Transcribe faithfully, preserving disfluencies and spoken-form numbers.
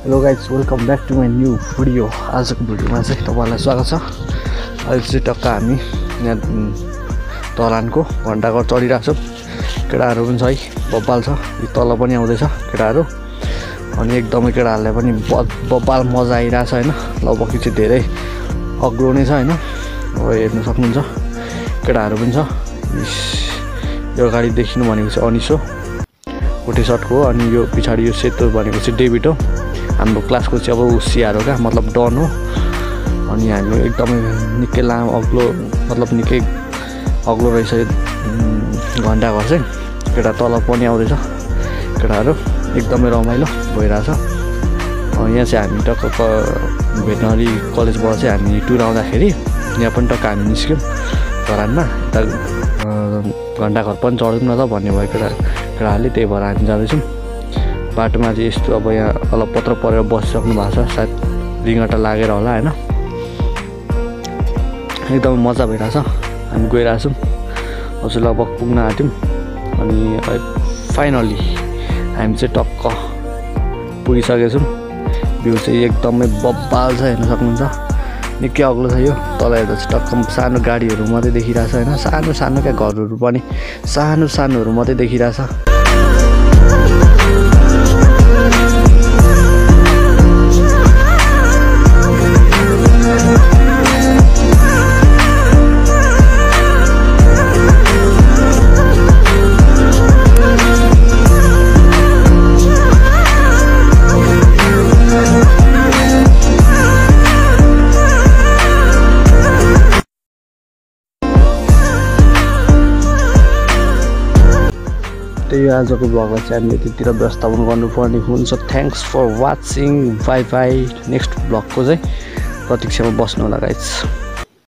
Hello guys welcome back to my new video. आजको भिडियोमा चाहिँ तपाईँलाई स्वागत छ। अहिले चाहिँ टक्क हामी यहाँ धरानको घन्टाघर चढिरहेको छौँ। केटाहरू पनि छ है, बब्बाल छ, यो तल पनि आउँदैछ केटाहरू। अनि एकदमै केटाहरूलाई पनि बब्बाल मजा आइरहेछ होइन। लगभग चाहिँ धेरै अग्लो नै छ होइन। अब हेर्नु सक्नुहुन्छ केटाहरू पनि छ। यो गाडी देखिनु भनेको चाहिँ अनिसो गोटे सर्टको हो। अनि यो पछाडि यो सेतो भनेको चाहिँ डेभिड हो। हाम्रो क्लासको चाहिँ अब सिआर हो क्या, मतलब डन हो। अनि हामी एकदमै निकै लामो अग्लो मतलब निकै अग्लो रहेछ यो घन्टाघर चाहिँ। केटा तल पनि आउँदैछ, केटाहरू एकदमै रमाइलो भइरहेछ। यहाँ चाहिँ हामी टक्क भेटनरी कलेजबाट चाहिँ हामी टुर आउँदाखेरि यहाँ पनि टक्क हामी निस्क्यौँ धरानमा। यता घन्टाघर पनि चढौँ न त भन्ने भयो केटा केटाहरूले, त्यही भएर हामी जाँदैछौँ। बाटोमा चाहिँ यस्तो अब यहाँ अलपत्र परेर बसिसक्नु भएको छ, सायद रिङ्गटा लागेर होला होइन। एकदमै मजा भइरहेछ। हामी गइरहेछौँ, अझै लगभग पुग्न आँट्यौँ। अनि फाइनली हामी चाहिँ टक्क पुगिसकेको छौँ। भ्यू चाहिँ एकदमै बब्बाल छ, हेर्न सक्नुहुन्छ। निकै अग्लो छ यो। तल हेर्दा चाहिँ टक्क सानो गाडीहरू मात्रै देखिरहेछ होइन। सानो सानो क्या घरहरू पनि सानो सानोहरू मात्रै देखिरहेछ। यो आजको ब्लगलाई चाहिँ हामीले त्यतिर व्यवस्थापन गर्नुपर्ने हुन्छ। Thanks for watching, bye bye. Next ब्लगको चाहिँ प्रतीक्षामा बस्नु होला गाइज।